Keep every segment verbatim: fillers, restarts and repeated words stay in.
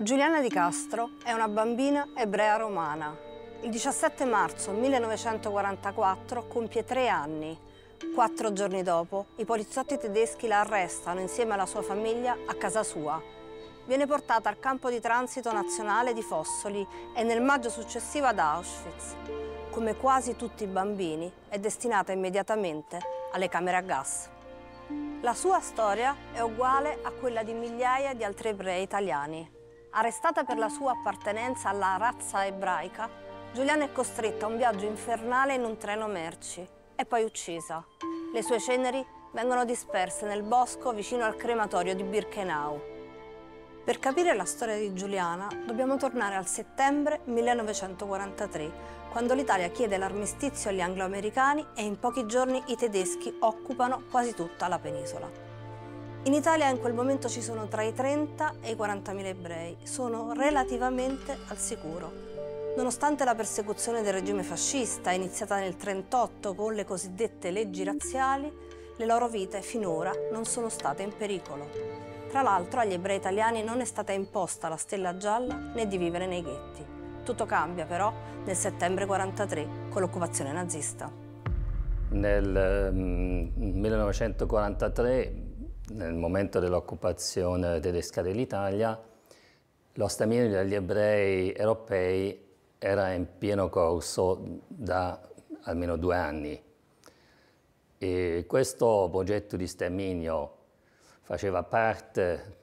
Giuliana Di Castro è una bambina ebrea romana. Il diciassette marzo millenovecentoquarantaquattro compie tre anni. Quattro giorni dopo, i poliziotti tedeschi la arrestano insieme alla sua famiglia a casa sua. Viene portata al campo di transito nazionale di Fossoli e nel maggio successivo ad Auschwitz. Come quasi tutti i bambini, è destinata immediatamente alle camere a gas. La sua storia è uguale a quella di migliaia di altri ebrei italiani. Arrestata per la sua appartenenza alla razza ebraica, Giuliana è costretta a un viaggio infernale in un treno merci e poi uccisa. Le sue ceneri vengono disperse nel bosco vicino al crematorio di Birkenau. Per capire la storia di Giuliana dobbiamo tornare al settembre millenovecentoquarantatré, quando l'Italia chiede l'armistizio agli anglo-americani e in pochi giorni i tedeschi occupano quasi tutta la penisola. In Italia in quel momento ci sono tra i trenta e i quarantamila ebrei, sono relativamente al sicuro. Nonostante la persecuzione del regime fascista iniziata nel trentotto con le cosiddette leggi razziali, le loro vite finora non sono state in pericolo. Tra l'altro agli ebrei italiani non è stata imposta la stella gialla né di vivere nei ghetti. Tutto cambia però nel settembre quarantatré con l'occupazione nazista. Nel um, millenovecentoquarantatré, nel momento dell'occupazione tedesca dell'Italia, lo sterminio degli ebrei europei era in pieno corso da almeno due anni. E questo progetto di sterminio faceva parte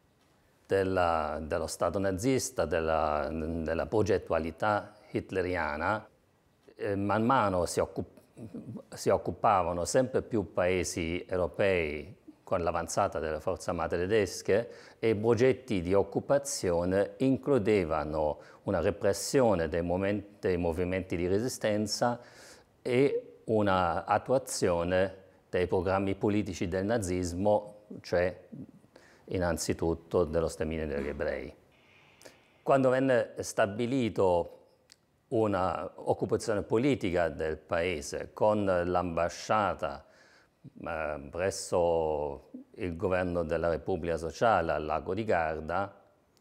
della, dello Stato nazista, della, della progettualità hitleriana. E man mano si, occup si occupavano sempre più paesi europei con l'avanzata delle forze armate tedesche, e i progetti di occupazione includevano una repressione dei, dei movimenti di resistenza e una attuazione dei programmi politici del nazismo, cioè innanzitutto dello sterminio degli ebrei. Quando venne stabilito una occupazione politica del paese con l'ambasciata eh, presso il governo della Repubblica Sociale al Lago di Garda,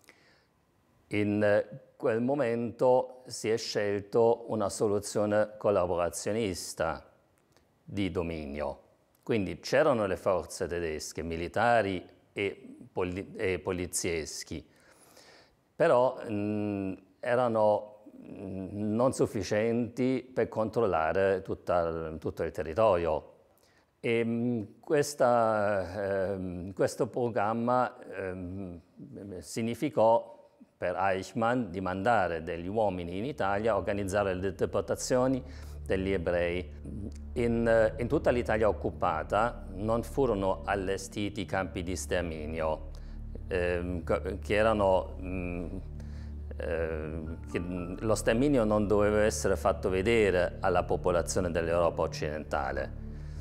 in quel momento si è scelto una soluzione collaborazionista di dominio. Quindi c'erano le forze tedesche, militari e, poli e polizieschi, però mh, erano non sufficienti per controllare tutta, tutto il territorio. E mh, questa, eh, questo programma eh, significò per Eichmann di mandare degli uomini in Italia a organizzare le deportazioni degli ebrei. In, in tutta l'Italia occupata non furono allestiti campi di sterminio, eh, che erano... Mh, eh, che lo sterminio non doveva essere fatto vedere alla popolazione dell'Europa occidentale.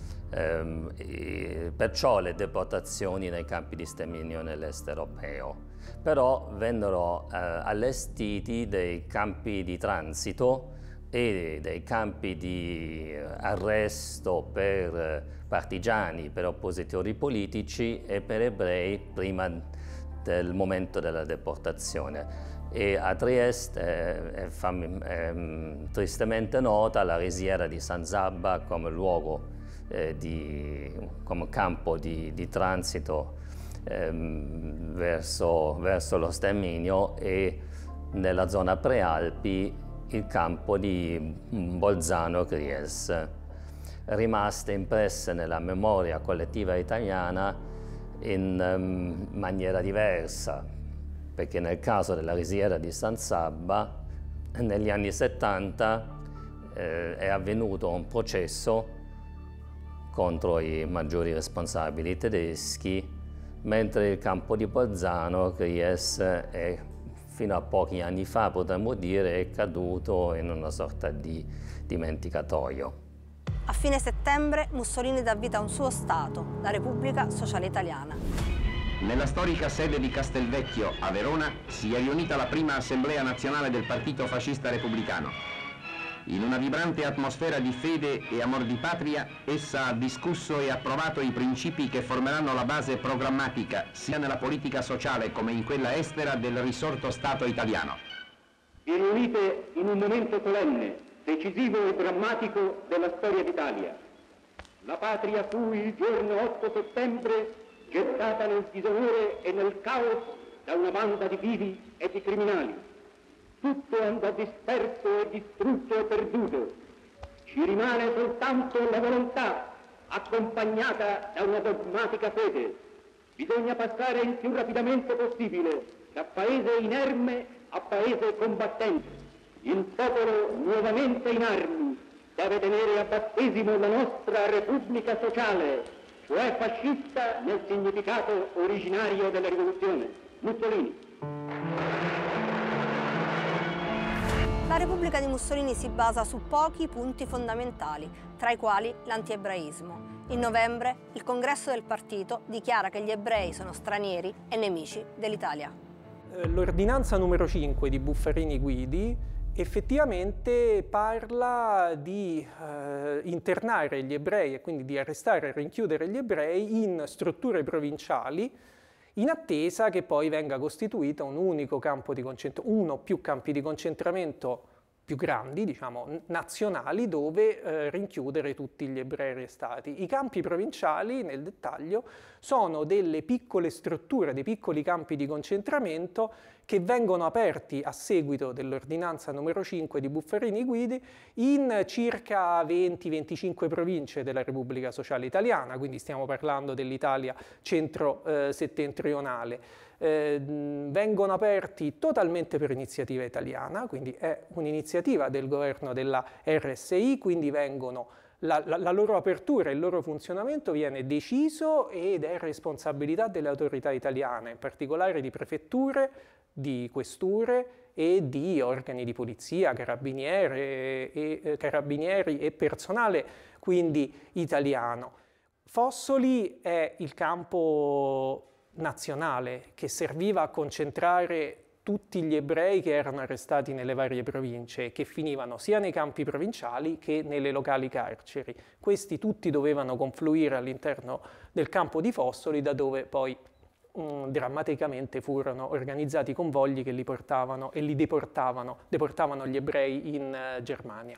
Eh, perciò le deportazioni nei campi di sterminio nell'est europeo. Però vennero eh, allestiti dei campi di transito e dei campi di arresto per partigiani, per oppositori politici e per ebrei prima del momento della deportazione. E a Trieste è, è, è tristemente nota la risiera di San Zabba come luogo, eh, di, come campo di, di transito ehm, verso, verso lo sterminio, e nella zona Prealpi il campo di Bolzano-Gries, rimaste impresse nella memoria collettiva italiana in um, maniera diversa, perché nel caso della risiera di San Sabba negli anni settanta eh, è avvenuto un processo contro i maggiori responsabili tedeschi, mentre il campo di Bolzano-Gries è fino a pochi anni fa, potremmo dire, è caduto in una sorta di dimenticatoio. A fine settembre Mussolini dà vita a un suo Stato, la Repubblica Sociale Italiana. Nella storica sede di Castelvecchio, a Verona, si è riunita la prima assemblea nazionale del Partito Fascista Repubblicano. In una vibrante atmosfera di fede e amor di patria, essa ha discusso e approvato i principi che formeranno la base programmatica, sia nella politica sociale come in quella estera, del risorto Stato italiano. Vi riunite in un momento solenne, decisivo e drammatico della storia d'Italia. La patria fu il giorno otto settembre gettata nel disonore e nel caos da una banda di vivi e di criminali. Tutto andò disperso e distrutto e perduto. Ci rimane soltanto la volontà, accompagnata da una dogmatica fede. Bisogna passare il più rapidamente possibile da paese inerme a paese combattente. Il popolo nuovamente in armi deve tenere a battesimo la nostra Repubblica Sociale, cioè fascista nel significato originario della rivoluzione. Mussolini. La Repubblica di Mussolini si basa su pochi punti fondamentali, tra i quali l'antiebraismo. In novembre il congresso del partito dichiara che gli ebrei sono stranieri e nemici dell'Italia. L'ordinanza numero cinque di Buffarini Guidi effettivamente parla di eh, internare gli ebrei e quindi di arrestare e rinchiudere gli ebrei in strutture provinciali in attesa che poi venga costituito un unico campo di concentramento, uno o più campi di concentramento più grandi, diciamo, nazionali, dove eh, rinchiudere tutti gli ebrei arrestati. I campi provinciali, nel dettaglio, sono delle piccole strutture, dei piccoli campi di concentramento che vengono aperti a seguito dell'ordinanza numero cinque di Buffarini Guidi in circa venti venticinque province della Repubblica Sociale Italiana, quindi stiamo parlando dell'Italia centro-settentrionale. Eh, vengono aperti totalmente per iniziativa italiana, quindi è un'iniziativa del governo della R S I, quindi vengono, la, la, la loro apertura e il loro funzionamento viene deciso ed è responsabilità delle autorità italiane, in particolare di prefetture, di questure e di organi di polizia, carabinieri e, e, carabinieri e personale quindi italiano. Fossoli è il campo nazionale che serviva a concentrare tutti gli ebrei che erano arrestati nelle varie province, che finivano sia nei campi provinciali che nelle locali carceri. Questi tutti dovevano confluire all'interno del campo di Fossoli, da dove poi mh, drammaticamente furono organizzati convogli che li portavano e li deportavano, deportavano gli ebrei in uh, Germania.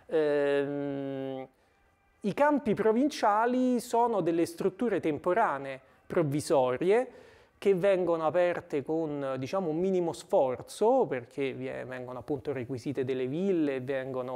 Ehm, I campi provinciali sono delle strutture temporanee, provvisorie, che vengono aperte con, diciamo, un minimo sforzo, perché vengono appunto requisite delle ville, vengono,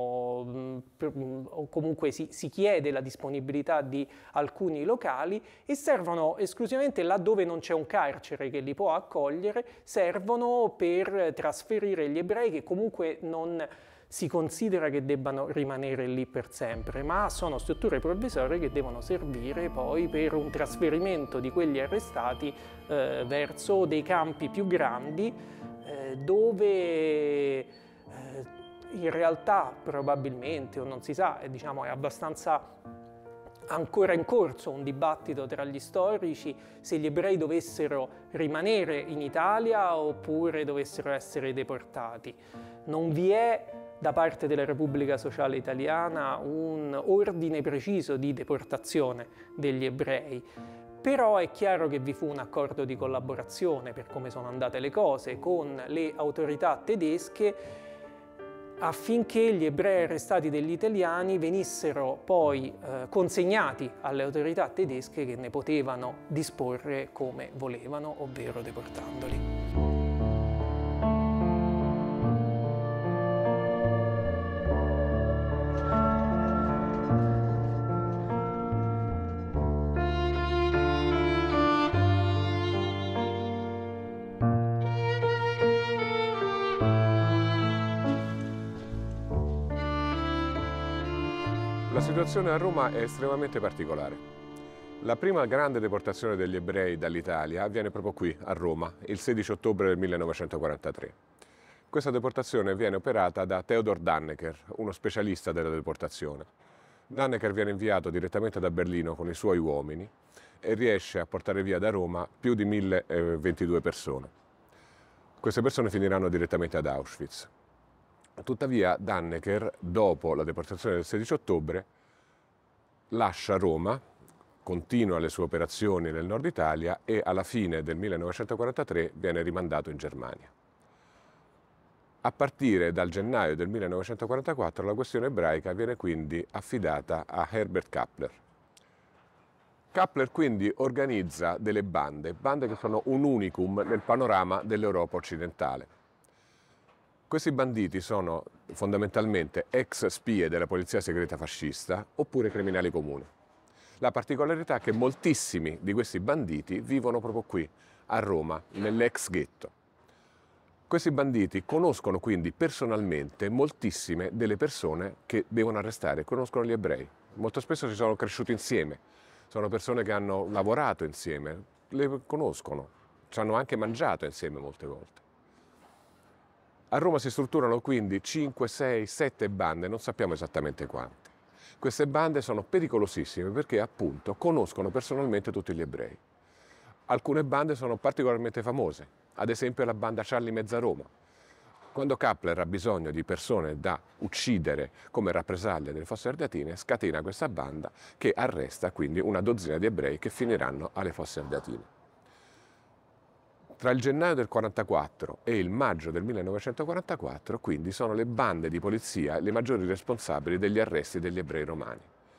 o comunque si, si chiede la disponibilità di alcuni locali, e servono esclusivamente laddove non c'è un carcere che li può accogliere, servono per trasferire gli ebrei che comunque non si considera che debbano rimanere lì per sempre, ma sono strutture provvisorie che devono servire poi per un trasferimento di quegli arrestati eh, verso dei campi più grandi eh, dove eh, in realtà probabilmente, o non si sa, è, diciamo, è abbastanza ancora in corso un dibattito tra gli storici se gli ebrei dovessero rimanere in Italia oppure dovessero essere deportati. Non vi è da parte della Repubblica Sociale Italiana un ordine preciso di deportazione degli ebrei, però è chiaro che vi fu un accordo di collaborazione, per come sono andate le cose, con le autorità tedesche affinché gli ebrei arrestati degli italiani venissero poi eh, consegnati alle autorità tedesche, che ne potevano disporre come volevano, ovvero deportandoli. La situazione a Roma è estremamente particolare. La prima grande deportazione degli ebrei dall'Italia avviene proprio qui, a Roma, il sedici ottobre del millenovecentoquarantatré. Questa deportazione viene operata da Theodor Dannecker, uno specialista della deportazione. Dannecker viene inviato direttamente da Berlino con i suoi uomini e riesce a portare via da Roma più di mille ventidue persone. Queste persone finiranno direttamente ad Auschwitz. Tuttavia Dannecker, dopo la deportazione del sedici ottobre, lascia Roma, continua le sue operazioni nel nord Italia e alla fine del millenovecentoquarantatré viene rimandato in Germania. A partire dal gennaio del millenovecentoquarantaquattro la questione ebraica viene quindi affidata a Herbert Kappler. Kappler quindi organizza delle bande, bande che sono un unicum nel panorama dell'Europa occidentale. Questi banditi sono fondamentalmente ex spie della polizia segreta fascista oppure criminali comuni. La particolarità è che moltissimi di questi banditi vivono proprio qui, a Roma, nell'ex ghetto. Questi banditi conoscono quindi personalmente moltissime delle persone che devono arrestare, conoscono gli ebrei. Molto spesso si sono cresciuti insieme, sono persone che hanno lavorato insieme, le conoscono, ci hanno anche mangiato insieme molte volte. A Roma si strutturano quindi cinque, sei, sette bande, non sappiamo esattamente quante. Queste bande sono pericolosissime perché appunto conoscono personalmente tutti gli ebrei. Alcune bande sono particolarmente famose, ad esempio la banda Charlie Mezzaroma. Quando Kappler ha bisogno di persone da uccidere come rappresaglia delle Fosse Ardeatine, scatena questa banda che arresta quindi una dozzina di ebrei che finiranno alle Fosse Ardeatine. Tra il gennaio del millenovecentoquarantaquattro e il maggio del millenovecentoquarantaquattro, quindi, sono le bande di polizia le maggiori responsabili degli arresti degli ebrei romani.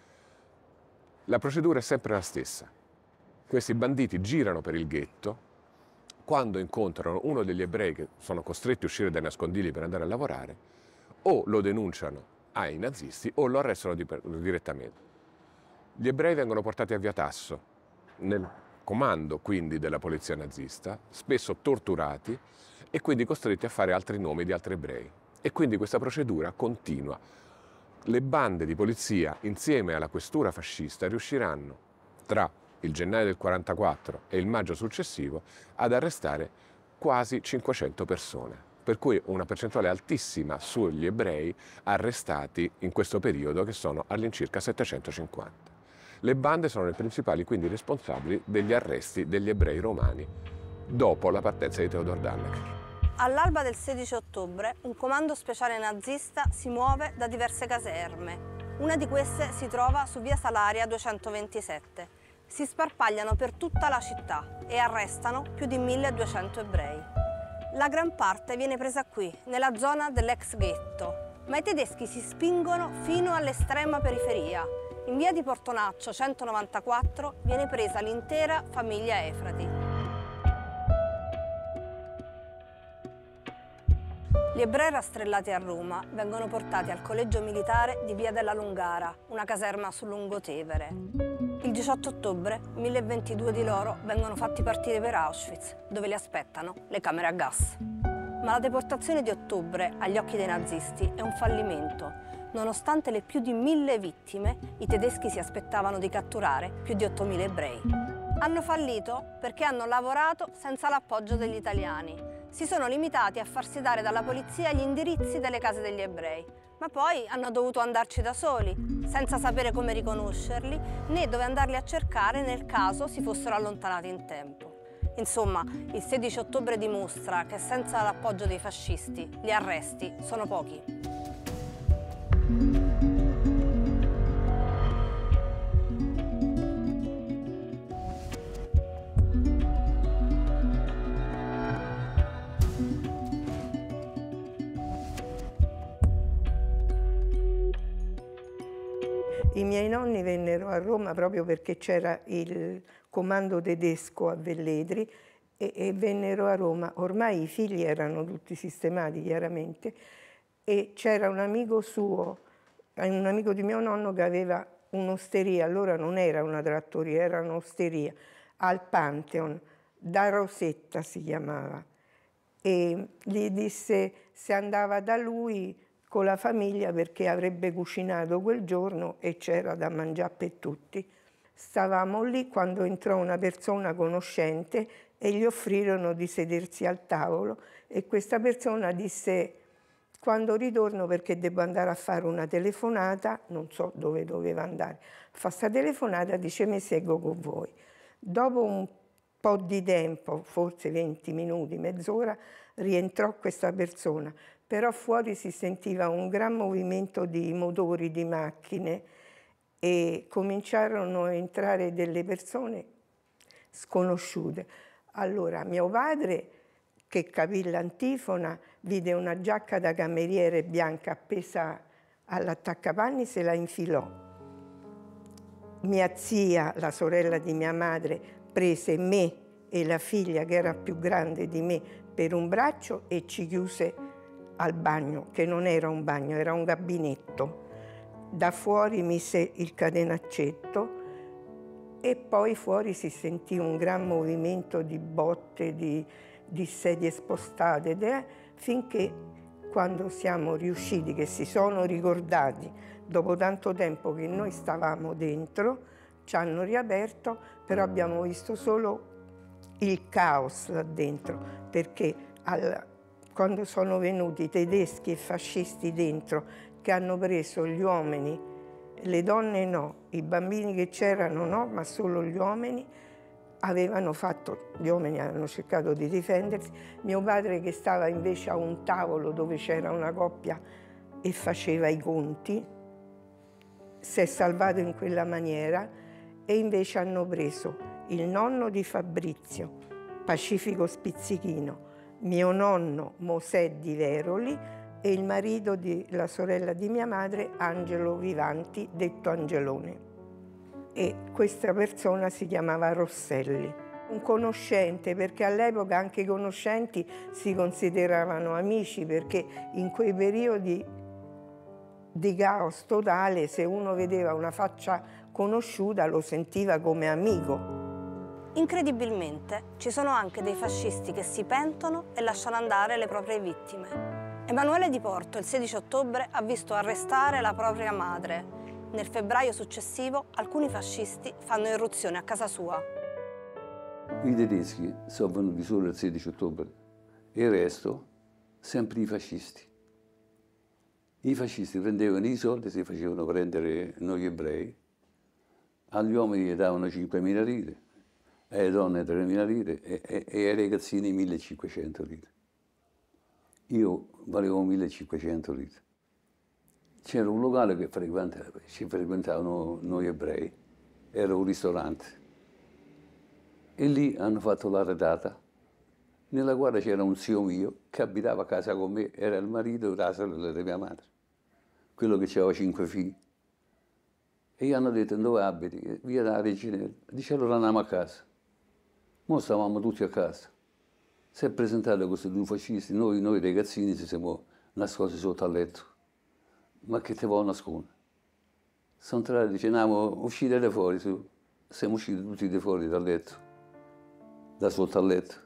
La procedura è sempre la stessa. Questi banditi girano per il ghetto, quando incontrano uno degli ebrei che sono costretti a uscire dai nascondigli per andare a lavorare, o lo denunciano ai nazisti o lo arrestano di, direttamente. Gli ebrei vengono portati a Via Tasso, nel comando quindi della polizia nazista, spesso torturati e quindi costretti a fare altri nomi di altri ebrei. E quindi questa procedura continua. Le bande di polizia insieme alla questura fascista riusciranno tra il gennaio del millenovecentoquarantaquattro e il maggio successivo ad arrestare quasi cinquecento persone, per cui una percentuale altissima sugli ebrei arrestati in questo periodo, che sono all'incirca settecentocinquanta. Le bande sono le principali quindi responsabili degli arresti degli ebrei romani dopo la partenza di Theodor Dannecker. All'alba del sedici ottobre un comando speciale nazista si muove da diverse caserme. Una di queste si trova su via Salaria duecentoventisette. Si sparpagliano per tutta la città e arrestano più di milleduecento ebrei. La gran parte viene presa qui, nella zona dell'ex ghetto, ma i tedeschi si spingono fino all'estrema periferia. In via di Portonaccio centonovantaquattro viene presa l'intera famiglia Efrati. Gli ebrei rastrellati a Roma vengono portati al collegio militare di via della Lungara, una caserma sul Lungotevere. Il diciotto ottobre milleduecentoventidue di loro vengono fatti partire per Auschwitz, dove li aspettano le camere a gas. Ma la deportazione di ottobre, agli occhi dei nazisti, è un fallimento. Nonostante le più di mille vittime, i tedeschi si aspettavano di catturare più di ottomila ebrei. Hanno fallito perché hanno lavorato senza l'appoggio degli italiani. Si sono limitati a farsi dare dalla polizia gli indirizzi delle case degli ebrei, ma poi hanno dovuto andarci da soli, senza sapere come riconoscerli né dove andarli a cercare nel caso si fossero allontanati in tempo. Insomma, il sedici ottobre dimostra che senza l'appoggio dei fascisti gli arresti sono pochi. I miei nonni vennero a Roma proprio perché c'era il comando tedesco a Velletri e, e vennero a Roma. Ormai i figli erano tutti sistemati, chiaramente, e c'era un amico suo, un amico di mio nonno che aveva un'osteria, allora non era una trattoria, era un'osteria, al Pantheon, da Rosetta si chiamava. E gli disse se andava da lui con la famiglia perché avrebbe cucinato quel giorno e c'era da mangiare per tutti. Stavamo lì quando entrò una persona conoscente e gli offrirono di sedersi al tavolo e questa persona disse quando ritorno perché devo andare a fare una telefonata, non so dove doveva andare, fa sta telefonata, dice mi seguo con voi. Dopo un po' di tempo, forse venti minuti, mezz'ora, rientrò questa persona. però fuori si sentiva un gran movimento di motori, di macchine, e cominciarono a entrare delle persone sconosciute. Allora mio padre, che capì l'antifona, vide una giacca da cameriere bianca appesa all'attaccapanni, se la infilò. Mia zia, la sorella di mia madre, prese me e la figlia, che era più grande di me, per un braccio e ci chiuse al bagno, che non era un bagno, era un gabinetto. Da fuori mise il catenaccetto e poi fuori si sentì un gran movimento di botte, di, di sedie spostate, de, finché quando siamo riusciti, che si sono ricordati dopo tanto tempo che noi stavamo dentro, ci hanno riaperto, però abbiamo visto solo il caos là dentro, perché al, quando sono venuti i tedeschi e fascisti dentro, che hanno preso gli uomini, le donne no, i bambini che c'erano no, ma solo gli uomini, avevano fatto, gli uomini hanno cercato di difendersi. Mio padre, che stava invece a un tavolo dove c'era una coppia e faceva i conti, si è salvato in quella maniera, e invece hanno preso il nonno di Fabrizio, Pacifico Spizzichino, mio nonno Mosè di Veroli e il marito della sorella di mia madre, Angelo Vivanti, detto Angelone. E questa persona si chiamava Rosselli. Un conoscente, perché all'epoca anche i conoscenti si consideravano amici, perché in quei periodi di caos totale, se uno vedeva una faccia conosciuta lo sentiva come amico. Incredibilmente, ci sono anche dei fascisti che si pentono e lasciano andare le proprie vittime. Emanuele Di Porto il sedici ottobre ha visto arrestare la propria madre. Nel febbraio successivo alcuni fascisti fanno irruzione a casa sua. I tedeschi sono venuti solo il sedici ottobre e il resto sempre i fascisti. I fascisti prendevano i soldi, si facevano prendere noi ebrei, agli uomini gli davano cinquemila lire, alle donne tremila lire e, e, e ai ragazzini millecinquecento lire. Io valevo millecinquecento lire. C'era un locale che frequentava, ci frequentavano noi ebrei, era un ristorante. E lì hanno fatto la redata, nella quale c'era un zio mio che abitava a casa con me, era il marito della sorella di mia madre, quello che aveva cinque figli. E gli hanno detto: dove abiti? Via da Reginella. Dice: allora andiamo a casa. Noi stavamo tutti a casa. Si è presentato questi due fascisti, noi, noi ragazzini ci siamo nascosti sotto al letto. Ma che te vuoi nascondere? Sono entrati, dice: andiamo, uscite da fuori, su. Siamo usciti tutti da fuori dal letto, da sotto al letto.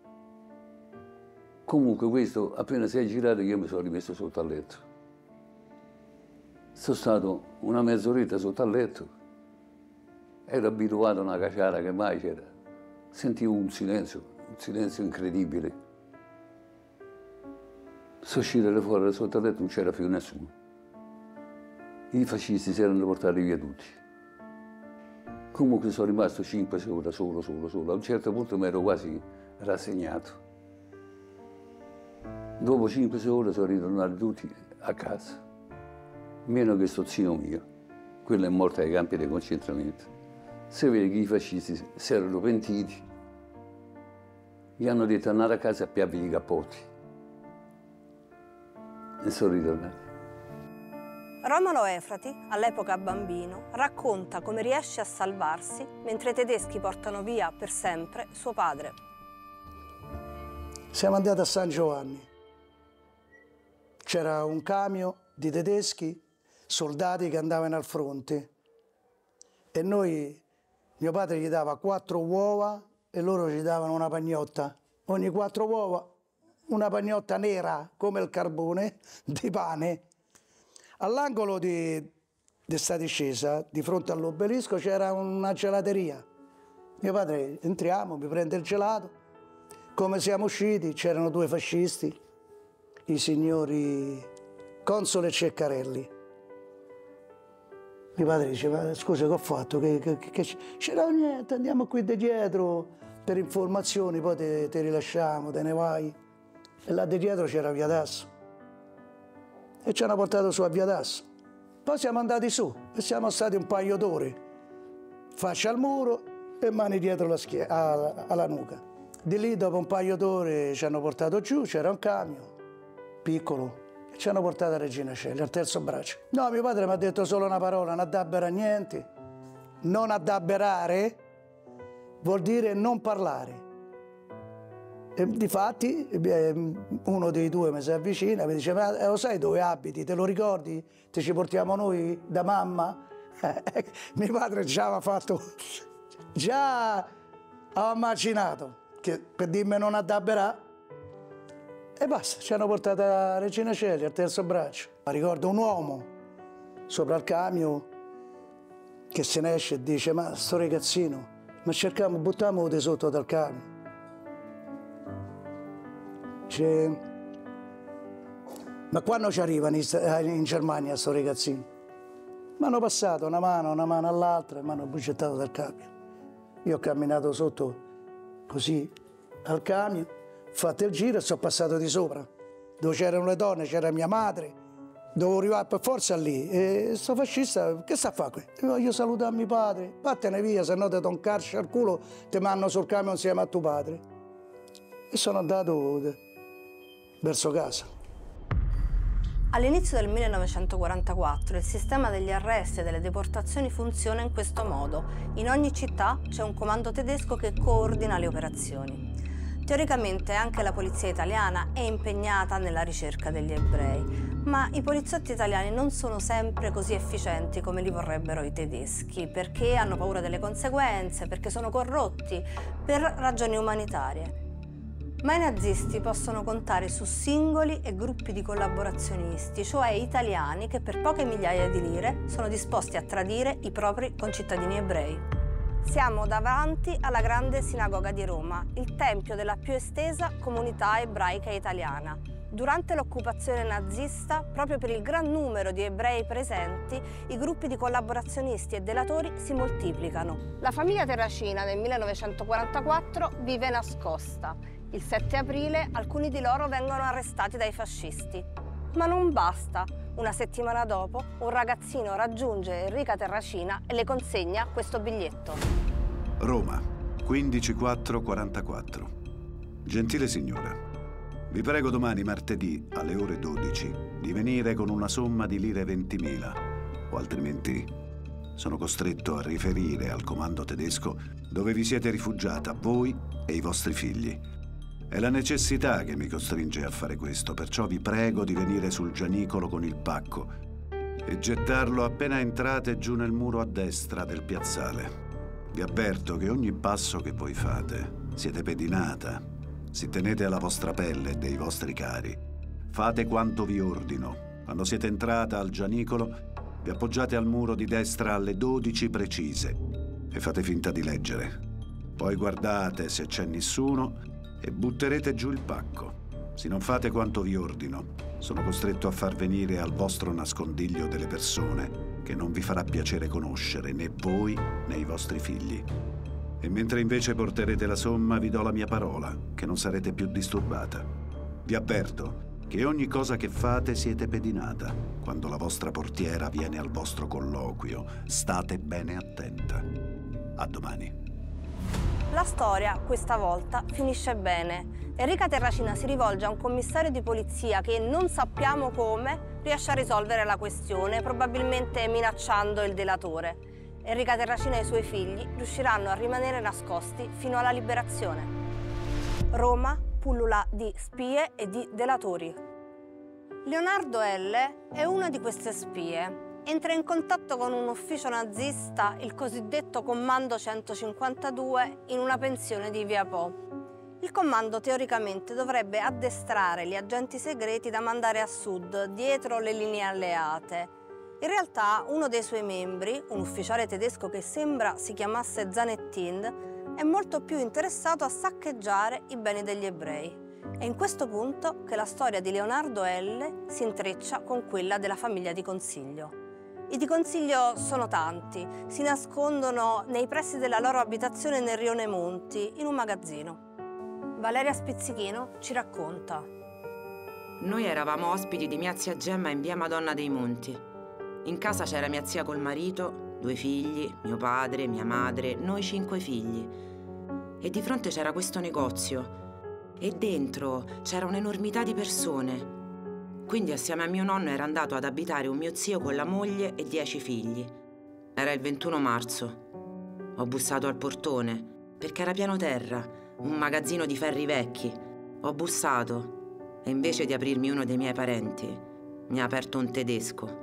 Comunque questo, appena si è girato, io mi sono rimesso sotto al letto. Sono stato una mezz'oretta sotto al letto, ero abituato a una caciara che mai c'era, sentivo un silenzio, un silenzio incredibile. Sono uscito da fuori sotto al letto, non c'era più nessuno. I fascisti si erano portati via tutti. Comunque sono rimasto cinque ore solo, solo, solo. A un certo punto mi ero quasi rassegnato. Dopo cinque ore sono ritornati tutti a casa. Meno che sto zio mio, quello è morto ai campi di concentramento. Si vede che i fascisti si erano pentiti, gli hanno detto: andate a casa a piarvi i cappotti. E sono ritornati. Romolo Efrati, all'epoca bambino, racconta come riesce a salvarsi mentre i tedeschi portano via per sempre suo padre. Siamo andati a San Giovanni. C'era un camion di tedeschi, soldati che andavano al fronte, e noi, mio padre gli dava quattro uova e loro ci davano una pagnotta. Ogni quattro uova una pagnotta nera come il carbone di pane. All'angolo di, di sta discesa, di fronte all'obelisco, c'era una gelateria. Mio padre, entriamo, mi prende il gelato. Come siamo usciti, c'erano due fascisti, i signori Console e Ceccarelli. Mio padre diceva: scusa, che ho fatto? Che, che, che... C'era niente, andiamo qui di dietro per informazioni, poi te, te rilasciamo, te ne vai. E là di dietro c'era via Tasso. e ci hanno portato su a Via Tasso. Poi siamo andati su e siamo stati un paio d'ore, faccia al muro e mani dietro la schie- alla, alla nuca. Di lì dopo un paio d'ore ci hanno portato giù, c'era un camion piccolo e ci hanno portato a Regina Coeli, al terzo braccio. No, mio padre mi ha detto solo una parola, non addabbera niente. Non addabberare vuol dire non parlare. E difatti uno dei due mi si avvicina e mi dice: ma lo sai dove abiti? Te lo ricordi? Te ci portiamo noi da mamma? Mio padre già aveva fatto, già aveva immaginato che per dirmi non addabberà. E basta, ci hanno portato a Regina Coeli, al terzo braccio. Ma ricordo un uomo sopra il camion che se ne esce e dice: ma sto ragazzino, ma cerchiamo, buttiamo di sotto dal camion. Dice: ma quando ci arrivano in Germania sto ragazzino? Mi hanno passato una mano, una mano all'altra e mi hanno bugettato dal camion. Io ho camminato sotto così al camion, ho fatto il giro e sono passato di sopra. Dove c'erano le donne, c'era mia madre, dovevo arrivare per forza lì. E sto fascista, che sta a fare qui? E voglio salutare mio padre, vattene via, se no ti do un calcio al culo, ti mando sul camion insieme a tuo padre. E sono andato verso casa. All'inizio del millenovecentoquarantaquattro il sistema degli arresti e delle deportazioni funziona in questo modo. In ogni città c'è un comando tedesco che coordina le operazioni. Teoricamente anche la polizia italiana è impegnata nella ricerca degli ebrei, ma i poliziotti italiani non sono sempre così efficienti come li vorrebbero i tedeschi, perché hanno paura delle conseguenze, perché sono corrotti, per ragioni umanitarie. Ma i nazisti possono contare su singoli e gruppi di collaborazionisti, cioè italiani che per poche migliaia di lire sono disposti a tradire i propri concittadini ebrei. Siamo davanti alla grande sinagoga di Roma, il tempio della più estesa comunità ebraica italiana. Durante l'occupazione nazista, proprio per il gran numero di ebrei presenti, i gruppi di collaborazionisti e delatori si moltiplicano. La famiglia Terracina nel millenovecentoquarantaquattro vive nascosta. Il sette aprile alcuni di loro vengono arrestati dai fascisti. Ma non basta. Una settimana dopo un ragazzino raggiunge Enrica Terracina e le consegna questo biglietto. Roma, quindici quattro quarantaquattro. Gentile signora, vi prego domani martedì alle ore dodici di venire con una somma di lire ventimila, o altrimenti sono costretto a riferire al comando tedesco dove vi siete rifugiata voi e i vostri figli. È la necessità che mi costringe a fare questo, perciò vi prego di venire sul Gianicolo con il pacco e gettarlo appena entrate giù nel muro a destra del piazzale. Vi avverto che ogni passo che voi fate siete pedinata, si tenete alla vostra pelle e dei vostri cari. Fate quanto vi ordino. Quando siete entrata al Gianicolo, vi appoggiate al muro di destra alle dodici precise e fate finta di leggere. Poi guardate se c'è nessuno e butterete giù il pacco. Se non fate quanto vi ordino, sono costretto a far venire al vostro nascondiglio delle persone che non vi farà piacere conoscere, né voi né i vostri figli. E mentre invece porterete la somma, vi do la mia parola, che non sarete più disturbata. Vi avverto che ogni cosa che fate siete pedinata. Quando la vostra portiera viene al vostro colloquio, state bene attenta. A domani. La storia, questa volta, finisce bene. Enrica Terracina si rivolge a un commissario di polizia che, non sappiamo come, riesce a risolvere la questione, probabilmente minacciando il delatore. Enrica Terracina e i suoi figli riusciranno a rimanere nascosti fino alla liberazione. Roma pullula di spie e di delatori. Leonardo L. è una di queste spie. Entra in contatto con un ufficio nazista, il cosiddetto Comando centocinquantadue, in una pensione di Via Po. Il comando teoricamente dovrebbe addestrare gli agenti segreti da mandare a sud, dietro le linee alleate. In realtà uno dei suoi membri, un ufficiale tedesco che sembra si chiamasse Zanettin, è molto più interessato a saccheggiare i beni degli ebrei. È in questo punto che la storia di Leonardo L. si intreccia con quella della famiglia di Consiglio. I Di Consiglio sono tanti, si nascondono nei pressi della loro abitazione nel rione Monti, in un magazzino. Valeria Spizzichino ci racconta. Noi eravamo ospiti di mia zia Gemma in via Madonna dei Monti. In casa c'era mia zia col marito, due figli, mio padre, mia madre, noi cinque figli. E di fronte c'era questo negozio. E dentro c'era un'enormità di persone. Quindi assieme a mio nonno era andato ad abitare un mio zio con la moglie e dieci figli. Era il ventuno marzo. Ho bussato al portone, perché era piano terra, un magazzino di ferri vecchi. Ho bussato e invece di aprirmi uno dei miei parenti, mi ha aperto un tedesco.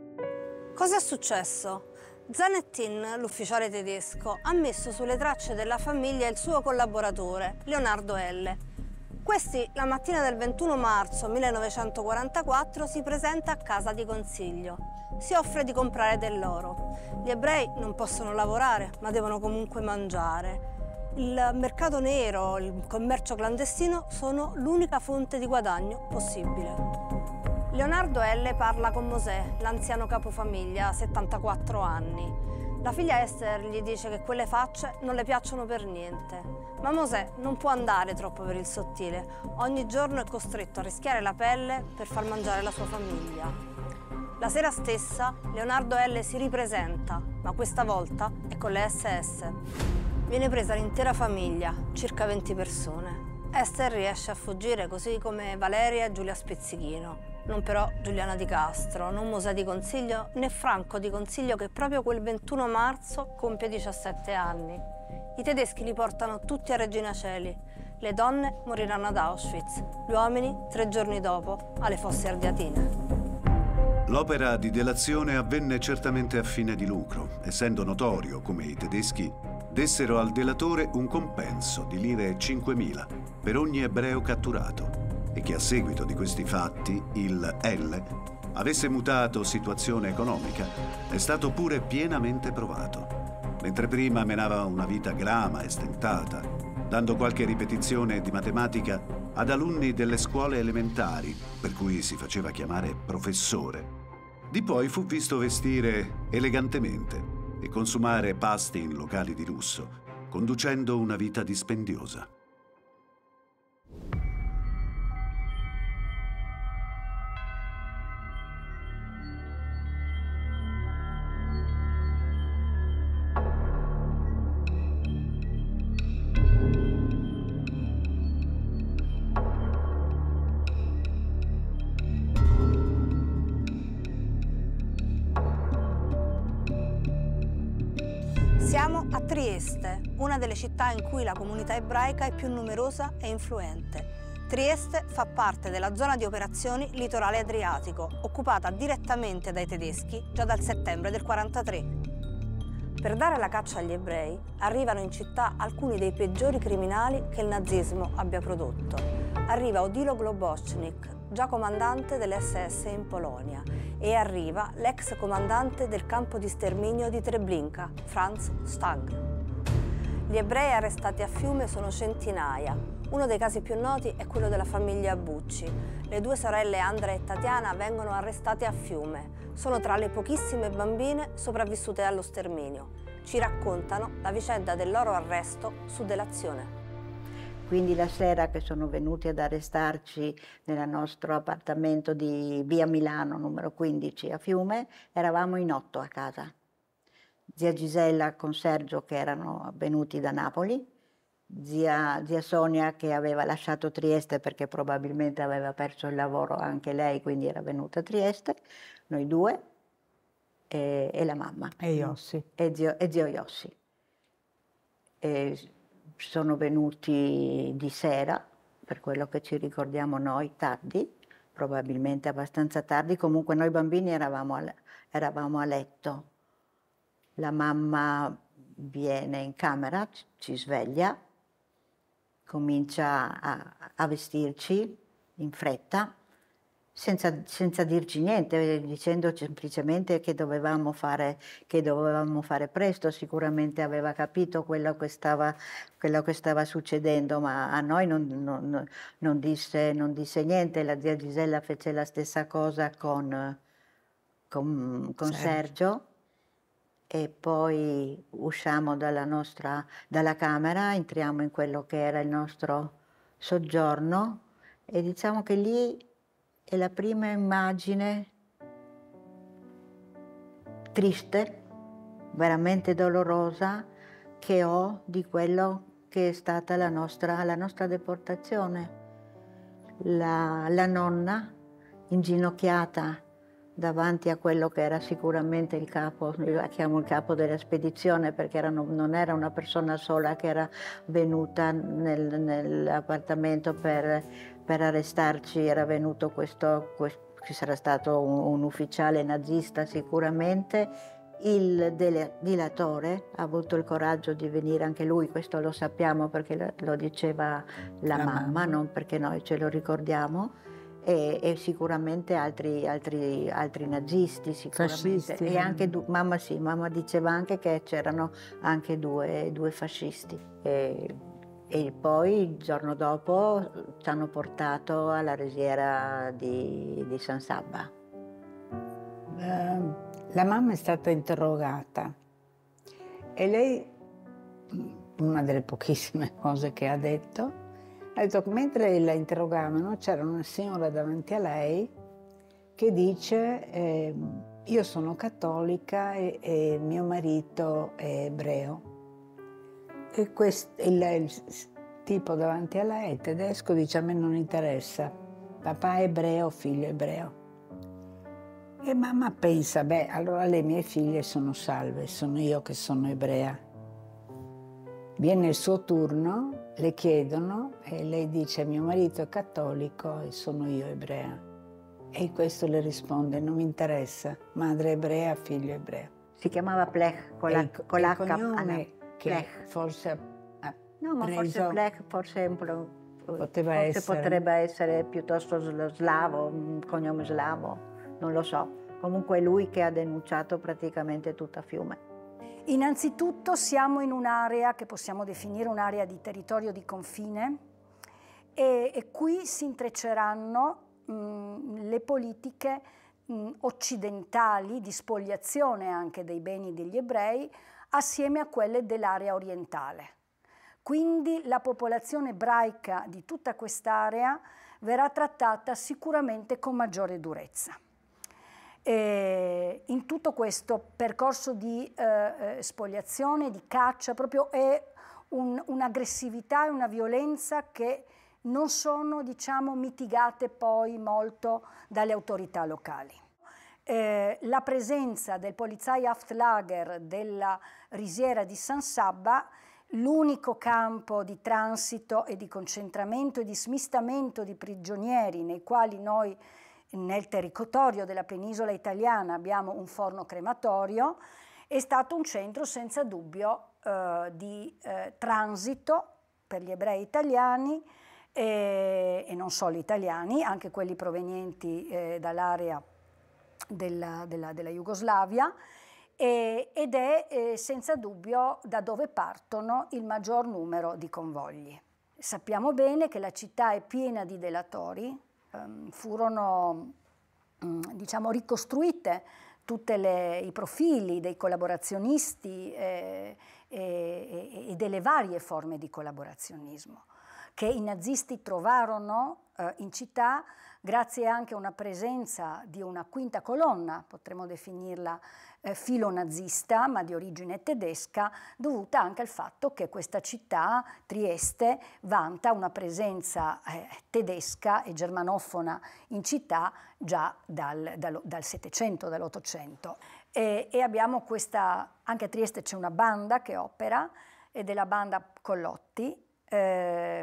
Cosa è successo? Zanettin, l'ufficiale tedesco, ha messo sulle tracce della famiglia il suo collaboratore, Leonardo L. Questi, la mattina del ventuno marzo millenovecentoquarantaquattro, si presenta a casa di consiglio. Si offre di comprare dell'oro. Gli ebrei non possono lavorare, ma devono comunque mangiare. Il mercato nero, il commercio clandestino sono l'unica fonte di guadagno possibile. Leonardo L. parla con Mosè, l'anziano capofamiglia, settantaquattro anni. La figlia Esther gli dice che quelle facce non le piacciono per niente. Ma Mosè non può andare troppo per il sottile. Ogni giorno è costretto a rischiare la pelle per far mangiare la sua famiglia. La sera stessa Leonardo L. si ripresenta, ma questa volta è con le esse esse. Viene presa l'intera famiglia, circa venti persone. Esther riesce a fuggire, così come Valeria e Giulia Spizzichino. Non però Giuliana Di Castro, non Mosè Di Consiglio, né Franco Di Consiglio, che proprio quel ventuno marzo compie diciassette anni. I tedeschi li portano tutti a Regina Coeli. Le donne moriranno ad Auschwitz, gli uomini tre giorni dopo alle Fosse Ardeatine. L'opera di delazione avvenne certamente a fine di lucro, essendo notorio come i tedeschi dessero al delatore un compenso di lire cinquemila per ogni ebreo catturato e che a seguito di questi fatti il L avesse mutato situazione economica è stato pure pienamente provato. Mentre prima menava una vita grama e stentata, dando qualche ripetizione di matematica ad alunni delle scuole elementari, per cui si faceva chiamare professore, di poi fu visto vestire elegantemente e consumare pasti in locali di lusso, conducendo una vita dispendiosa. Siamo a Trieste, una delle città in cui la comunità ebraica è più numerosa e influente. Trieste fa parte della zona di operazioni litorale adriatico, occupata direttamente dai tedeschi già dal settembre del quarantatré. Per dare la caccia agli ebrei, arrivano in città alcuni dei peggiori criminali che il nazismo abbia prodotto. Arriva Odilo Globocnik, già comandante delle esse esse in Polonia, e arriva l'ex comandante del campo di sterminio di Treblinka, Franz Stang. Gli ebrei arrestati a Fiume sono centinaia. Uno dei casi più noti è quello della famiglia Bucci. Le due sorelle Andrea e Tatiana vengono arrestate a Fiume. Sono tra le pochissime bambine sopravvissute allo sterminio. Ci raccontano la vicenda del loro arresto su delazione. Quindi la sera che sono venuti ad arrestarci nel nostro appartamento di via Milano, numero quindici a Fiume, eravamo in otto a casa. Zia Gisella con Sergio che erano venuti da Napoli, zia, zia Sonia che aveva lasciato Trieste perché probabilmente aveva perso il lavoro anche lei, quindi era venuta a Trieste, noi due e, e la mamma. E Iossi. E zio, e zio Iossi. E, sono venuti di sera, per quello che ci ricordiamo noi, tardi, probabilmente abbastanza tardi, comunque noi bambini eravamo a, eravamo a letto. La mamma viene in camera, ci sveglia, comincia a, a vestirci in fretta, senza, senza dirci niente, dicendo semplicemente che dovevamo fare, che dovevamo fare presto. Sicuramente aveva capito quello che stava, quello che stava succedendo, ma a noi non, non, non, disse, non disse niente. La zia Gisella fece la stessa cosa con, con, con Sergio. Sergio. E poi usciamo dalla, nostra, dalla camera, entriamo in quello che era il nostro soggiorno e diciamo che lì è la prima immagine triste, veramente dolorosa, che ho di quello che è stata la nostra, la nostra deportazione. La, la nonna inginocchiata davanti a quello che era sicuramente il capo, io la chiamo il capo della spedizione perché era, non era una persona sola che era venuta nel, nell'appartamento per, per arrestarci, era venuto questo, questo, ci sarà stato un, un ufficiale nazista sicuramente. Il dilatore ha avuto il coraggio di venire anche lui, questo lo sappiamo perché lo diceva la, la mamma, mamma, non perché noi ce lo ricordiamo, e, e sicuramente altri, altri, altri nazisti, sicuramente. Fascisti. E anche mamma sì, mamma diceva anche che c'erano anche due, due fascisti. E, e poi il giorno dopo ci hanno portato alla resiera di, di San Sabba. Uh. La mamma è stata interrogata e lei, una delle pochissime cose che ha detto, ha detto che mentre la interrogavano c'era una signora davanti a lei che dice eh, io sono cattolica e, e mio marito è ebreo. E questo, il, il tipo davanti a lei, tedesco, dice a me non interessa, papà è ebreo, figlio è ebreo. E mamma pensa, beh, allora le mie figlie sono salve, sono io che sono ebrea. Viene il suo turno, le chiedono e lei dice mio marito è cattolico e sono io ebrea. E questo le risponde, non mi interessa, madre ebrea, figlio ebreo. Si chiamava Plech, con la, il, con il l'H. cognome che Plech. forse ha No, ma preso, forse Plech, forse, poteva forse essere. potrebbe essere piuttosto slavo, un cognome slavo. Non lo so, comunque è lui che ha denunciato praticamente tutta Fiume. Innanzitutto siamo in un'area che possiamo definire un'area di territorio di confine e, e qui si intrecceranno mh, le politiche mh, occidentali di spoliazione anche dei beni degli ebrei assieme a quelle dell'area orientale. Quindi la popolazione ebraica di tutta quest'area verrà trattata sicuramente con maggiore durezza. E in tutto questo percorso di eh, spoliazione, di caccia, proprio è un, un'aggressività e una violenza che non sono, diciamo, mitigate poi molto dalle autorità locali. Eh, la presenza del Polizeihaftlager della risiera di San Sabba, l'unico campo di transito e di concentramento e di smistamento di prigionieri nei quali noi nel territorio della penisola italiana abbiamo un forno crematorio, è stato un centro senza dubbio eh, di eh, transito per gli ebrei italiani e, e non solo italiani, anche quelli provenienti eh, dall'area della, della, della Jugoslavia, e, ed è eh, senza dubbio da dove partono il maggior numero di convogli. Sappiamo bene che la città è piena di delatori. Furono diciamo, ricostruite tutti i profili dei collaborazionisti eh, e, e delle varie forme di collaborazionismo che i nazisti trovarono eh, in città grazie anche a una presenza di una quinta colonna, potremmo definirla eh, filonazista, ma di origine tedesca, dovuta anche al fatto che questa città, Trieste, vanta una presenza eh, tedesca e germanofona in città già dal, dal, dal Settecento, dall'Ottocento. E, e abbiamo questa, anche a Trieste c'è una banda che opera, ed è la banda Collotti, eh,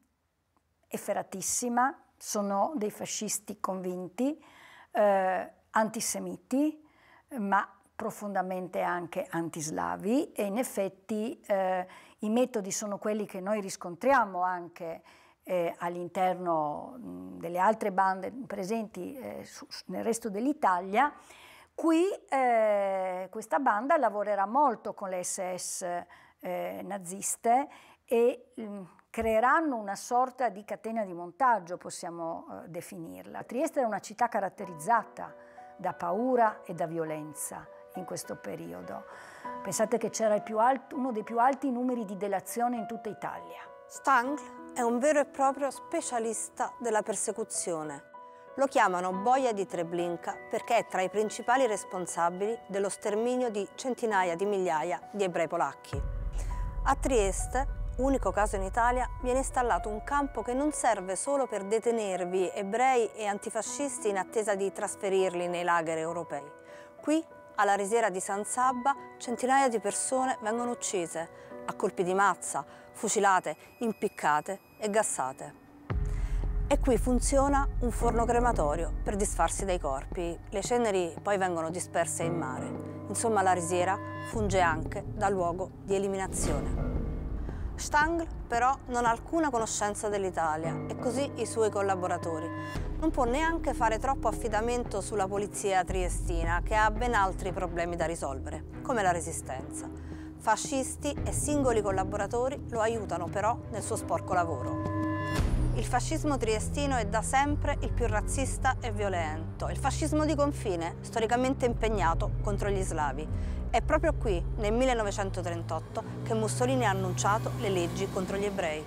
efferatissima, sono dei fascisti convinti, eh, antisemiti, ma profondamente anche antislavi, e in effetti eh, i metodi sono quelli che noi riscontriamo anche eh, all'interno delle altre bande presenti eh, su, nel resto dell'Italia. Qui eh, questa banda lavorerà molto con le esse esse eh, naziste e mh, creeranno una sorta di catena di montaggio, possiamo eh, definirla. Trieste era una città caratterizzata da paura e da violenza in questo periodo. Pensate che c'era uno dei più alti numeri di delazione in tutta Italia. Stangl è un vero e proprio specialista della persecuzione. Lo chiamano boia di Treblinka perché è tra i principali responsabili dello sterminio di centinaia di migliaia di ebrei polacchi. A Trieste, unico caso in Italia, viene installato un campo che non serve solo per detenervi ebrei e antifascisti in attesa di trasferirli nei lager europei. Qui, alla risiera di San Sabba, centinaia di persone vengono uccise a colpi di mazza, fucilate, impiccate e gassate. E qui funziona un forno crematorio per disfarsi dei corpi. Le ceneri poi vengono disperse in mare. Insomma, la risiera funge anche da luogo di eliminazione. Stangl però non ha alcuna conoscenza dell'Italia e così i suoi collaboratori. Non può neanche fare troppo affidamento sulla polizia triestina, che ha ben altri problemi da risolvere, come la resistenza. Fascisti e singoli collaboratori lo aiutano però nel suo sporco lavoro. Il fascismo triestino è da sempre il più razzista e violento. Il fascismo di confine, storicamente impegnato contro gli slavi. È proprio qui, nel millenovecentotrentotto, che Mussolini ha annunciato le leggi contro gli ebrei.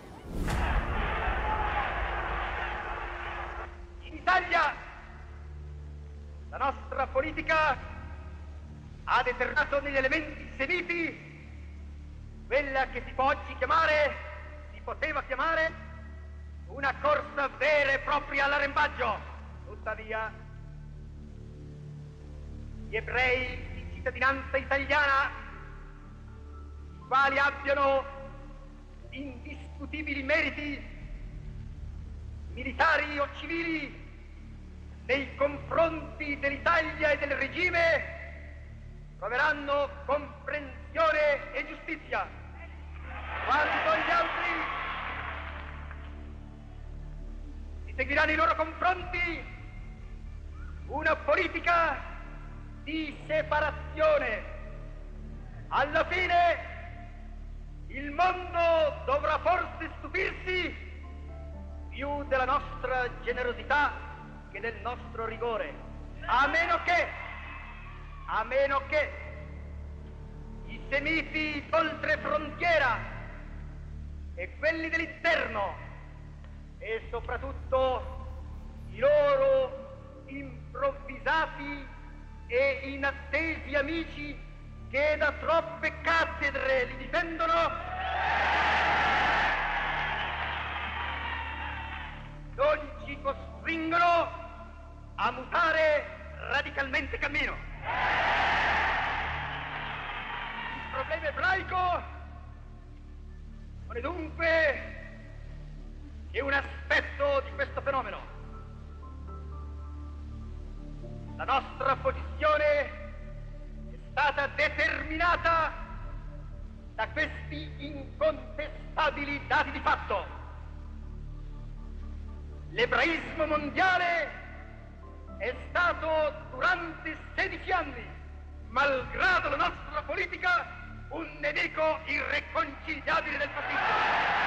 In Italia la nostra politica ha determinato negli elementi semiti quella che si può oggi chiamare, si poteva chiamare, una corsa vera e propria all'arrembaggio. Tuttavia, gli ebrei di cittadinanza italiana, i quali abbiano indiscutibili meriti militari o civili nei confronti dell'Italia e del regime, troveranno comprensione e giustizia, quando gli altri seguiranno i loro confronti una politica di separazione. Alla fine il mondo dovrà forse stupirsi più della nostra generosità che del nostro rigore, a meno che, a meno che i semiti d'oltre frontiera e quelli dell'interno e soprattutto i loro improvvisati e inattesi amici che da troppe cattedre li difendono, non ci costringono a mutare radicalmente cammino. Il problema ebraico non è dunque è un aspetto di questo fenomeno. La nostra posizione è stata determinata da questi incontestabili dati di fatto. L'ebraismo mondiale è stato durante sedici anni, malgrado la nostra politica, un nemico irreconciliabile del fascismo.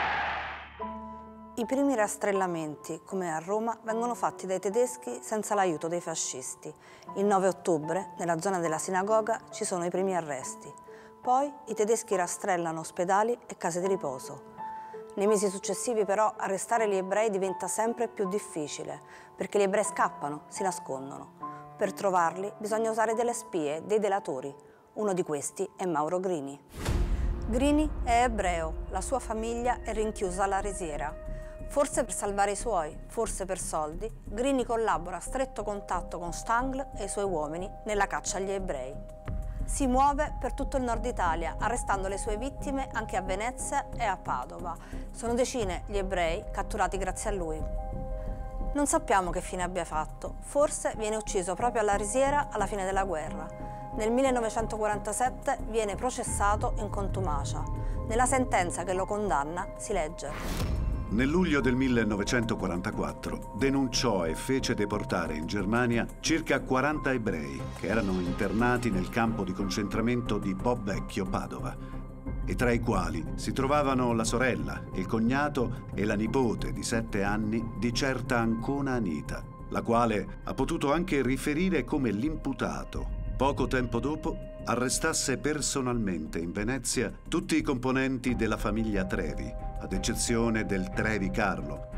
I primi rastrellamenti, come a Roma, vengono fatti dai tedeschi senza l'aiuto dei fascisti. Il nove ottobre, nella zona della sinagoga, ci sono i primi arresti. Poi i tedeschi rastrellano ospedali e case di riposo. Nei mesi successivi, però, arrestare gli ebrei diventa sempre più difficile, perché gli ebrei scappano, si nascondono. Per trovarli bisogna usare delle spie, dei delatori. Uno di questi è Mauro Grini. Grini è ebreo, la sua famiglia è rinchiusa alla risiera. Forse per salvare i suoi, forse per soldi, Grini collabora a stretto contatto con Stangl e i suoi uomini nella caccia agli ebrei. Si muove per tutto il nord Italia, arrestando le sue vittime anche a Venezia e a Padova. Sono decine gli ebrei catturati grazie a lui. Non sappiamo che fine abbia fatto, forse viene ucciso proprio alla risiera alla fine della guerra. Nel millenovecentoquarantasette viene processato in contumacia. Nella sentenza che lo condanna si legge: nel luglio del millenovecentoquarantaquattro denunciò e fece deportare in Germania circa quaranta ebrei che erano internati nel campo di concentramento di Po Vecchio, Padova, e tra i quali si trovavano la sorella, il cognato e la nipote di sette anni di certa Ancona Anita, la quale ha potuto anche riferire come l'imputato, poco tempo dopo, arrestasse personalmente in Venezia tutti i componenti della famiglia Trevi, ad eccezione del Trevi Carlo,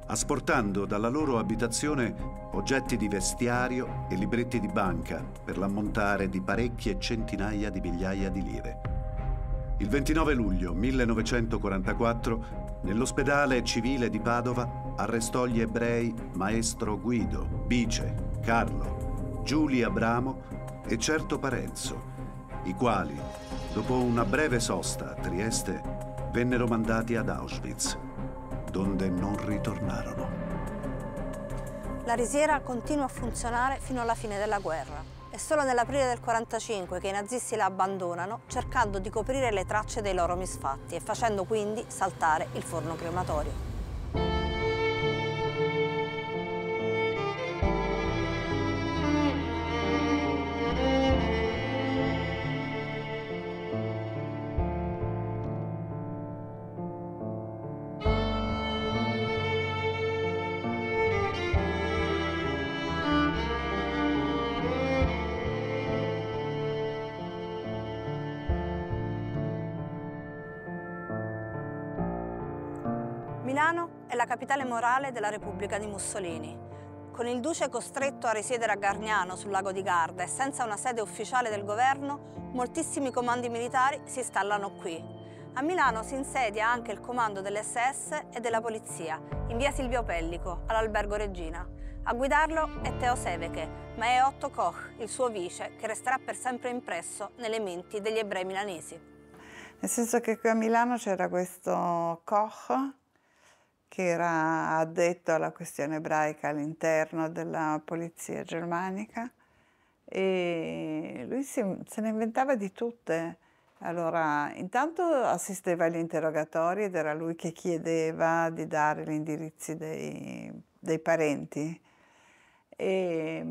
asportando dalla loro abitazione oggetti di vestiario e libretti di banca per l'ammontare di parecchie centinaia di migliaia di lire. Il ventinove luglio millenovecentoquarantaquattro, nell'ospedale civile di Padova, arrestò gli ebrei Maestro Guido, Bice, Carlo, Giulia Abramo e certo Parenzo, i quali, dopo una breve sosta a Trieste, vennero mandati ad Auschwitz, donde non ritornarono. La risiera continua a funzionare fino alla fine della guerra. È solo nell'aprile del quarantacinque che i nazisti la abbandonano, cercando di coprire le tracce dei loro misfatti e facendo quindi saltare il forno crematorio. Milano è la capitale morale della Repubblica di Mussolini. Con il duce costretto a risiedere a Gargnano sul lago di Garda e senza una sede ufficiale del governo, moltissimi comandi militari si installano qui. A Milano si insedia anche il comando dell'esse esse e della polizia, in via Silvio Pellico, all'Albergo Regina. A guidarlo è Teo Seveche, ma è Otto Koch, il suo vice, che resterà per sempre impresso nelle menti degli ebrei milanesi. Nel senso che qui a Milano c'era questo Koch, che era addetto alla questione ebraica all'interno della polizia germanica, e lui si, se ne inventava di tutte. Allora, intanto assisteva agli interrogatori ed era lui che chiedeva di dare gli indirizzi dei, dei parenti. E,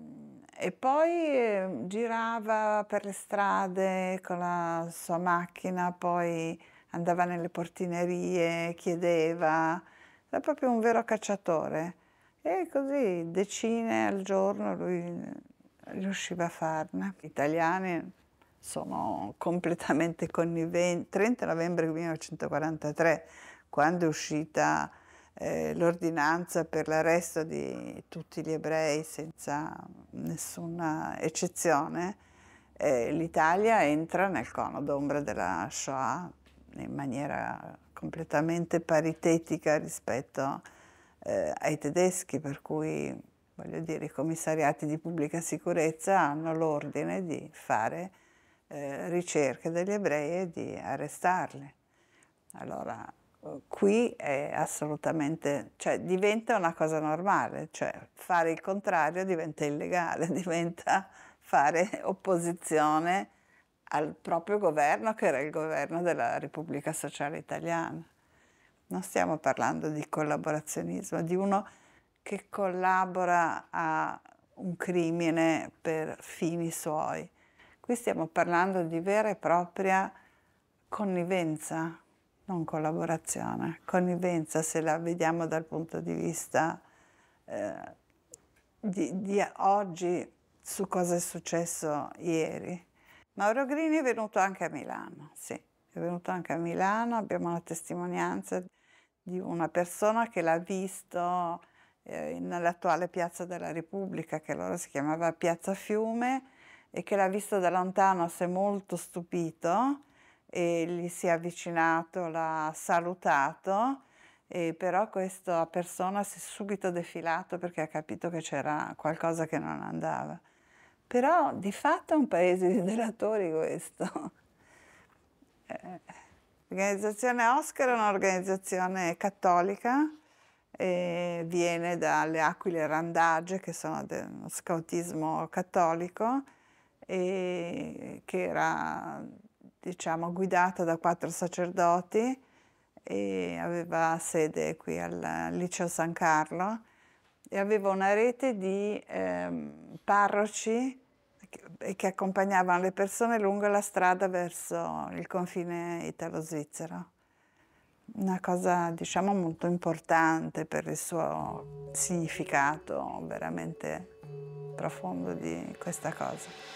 e poi eh, girava per le strade con la sua macchina, poi andava nelle portinerie, chiedeva, era proprio un vero cacciatore. E così decine al giorno lui riusciva a farne. Gli italiani sono completamente conniventi. trenta novembre millenovecentoquarantatré, quando è uscita eh, l'ordinanza per l'arresto di tutti gli ebrei senza nessuna eccezione, eh, l'Italia entra nel cono d'ombra della Shoah in maniera completamente paritetica rispetto eh, ai tedeschi, per cui, voglio dire, i commissariati di pubblica sicurezza hanno l'ordine di fare eh, ricerche degli ebrei e di arrestarli. Allora, qui è assolutamente, cioè diventa una cosa normale, cioè fare il contrario diventa illegale, diventa fare opposizione al proprio governo, che era il governo della Repubblica Sociale Italiana. Non stiamo parlando di collaborazionismo, di uno che collabora a un crimine per fini suoi. Qui stiamo parlando di vera e propria connivenza, non collaborazione, connivenza, se la vediamo dal punto di vista eh, di, di oggi, su cosa è successo ieri. Mauro Grini è venuto anche a Milano, sì, è venuto anche a Milano, abbiamo la testimonianza di una persona che l'ha visto eh, nell'attuale Piazza della Repubblica, che allora si chiamava Piazza Fiume, e che l'ha visto da lontano, si è molto stupito e gli si è avvicinato, l'ha salutato, e però questa persona si è subito defilato perché ha capito che c'era qualcosa che non andava. Però di fatto è un paese di delatori questo. Eh, l'organizzazione Oscar è un'organizzazione cattolica, e viene dalle Aquile Randage, che sono dello scautismo cattolico, e che era, diciamo, guidata da quattro sacerdoti e aveva sede qui al Liceo San Carlo e aveva una rete di ehm, parroci che, che accompagnavano le persone lungo la strada verso il confine italo-svizzero. Una cosa, diciamo, molto importante per il suo significato veramente profondo di questa cosa.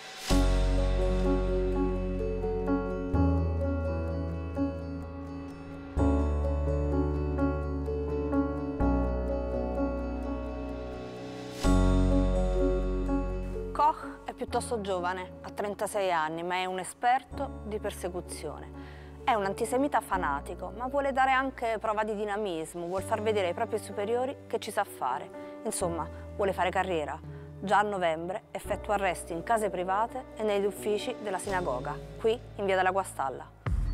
piuttosto giovane, ha trentasei anni, ma è un esperto di persecuzione. È un antisemita fanatico, ma vuole dare anche prova di dinamismo, vuole far vedere ai propri superiori che ci sa fare. Insomma, vuole fare carriera. Già a novembre effettua arresti in case private e negli uffici della sinagoga, qui in via della Guastalla.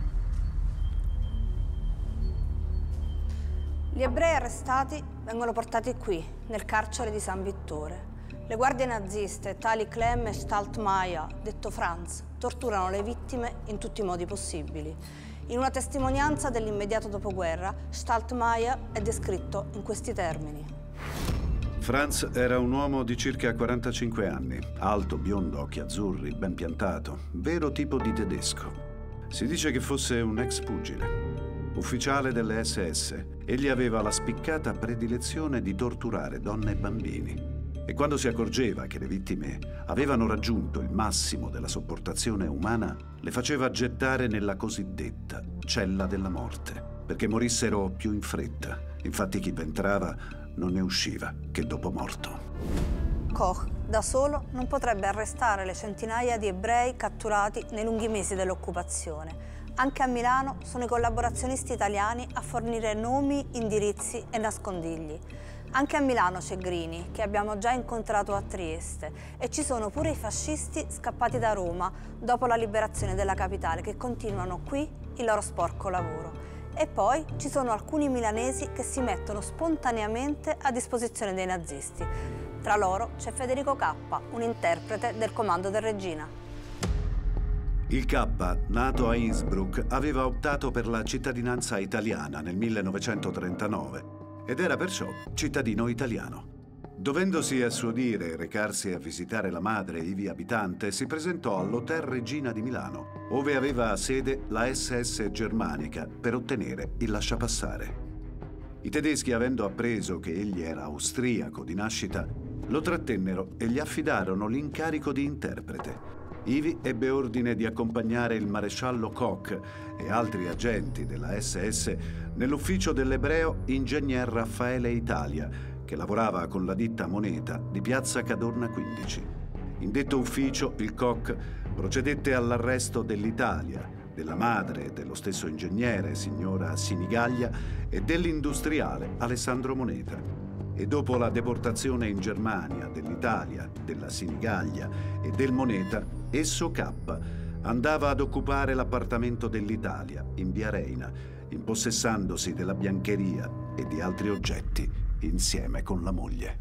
Gli ebrei arrestati vengono portati qui, nel carcere di San Vittore. Le guardie naziste, tali Clem e Staltmeier, detto Franz, torturano le vittime in tutti i modi possibili. In una testimonianza dell'immediato dopoguerra, Staltmeier è descritto in questi termini. Franz era un uomo di circa quarantacinque anni, alto, biondo, occhi azzurri, ben piantato, vero tipo di tedesco. Si dice che fosse un ex pugile, ufficiale delle S S. Egli aveva la spiccata predilezione di torturare donne e bambini. E quando si accorgeva che le vittime avevano raggiunto il massimo della sopportazione umana, le faceva gettare nella cosiddetta cella della morte, perché morissero più in fretta. Infatti chi entrava non ne usciva che dopo morto. Koch, da solo, non potrebbe arrestare le centinaia di ebrei catturati nei lunghi mesi dell'occupazione. Anche a Milano sono i collaborazionisti italiani a fornire nomi, indirizzi e nascondigli. Anche a Milano c'è Grini, che abbiamo già incontrato a Trieste, e ci sono pure i fascisti scappati da Roma dopo la liberazione della capitale, che continuano qui il loro sporco lavoro. E poi ci sono alcuni milanesi che si mettono spontaneamente a disposizione dei nazisti. Tra loro c'è Federico K, un interprete del comando del Regina. Il K, nato a Innsbruck, aveva optato per la cittadinanza italiana nel millenovecentotrentanove ed era perciò cittadino italiano. Dovendosi a suo dire recarsi a visitare la madre ivi abitante, si presentò all'Hotel Regina di Milano, ove aveva sede la S S germanica, per ottenere il lasciapassare. I tedeschi, avendo appreso che egli era austriaco di nascita, lo trattennero e gli affidarono l'incarico di interprete. Ivi ebbe ordine di accompagnare il maresciallo Koch e altri agenti della S S nell'ufficio dell'ebreo ingegner Raffaele Italia, che lavorava con la ditta Moneta di piazza Cadorna quindici. In detto ufficio il Koch procedette all'arresto dell'Italia, della madre dello stesso ingegnere, signora Sinigaglia, e dell'industriale Alessandro Moneta. E dopo la deportazione in Germania dell'Italia, della Sinigaglia e del Moneta, esso K andava ad occupare l'appartamento dell'Italia in via Reina, impossessandosi della biancheria e di altri oggetti insieme con la moglie.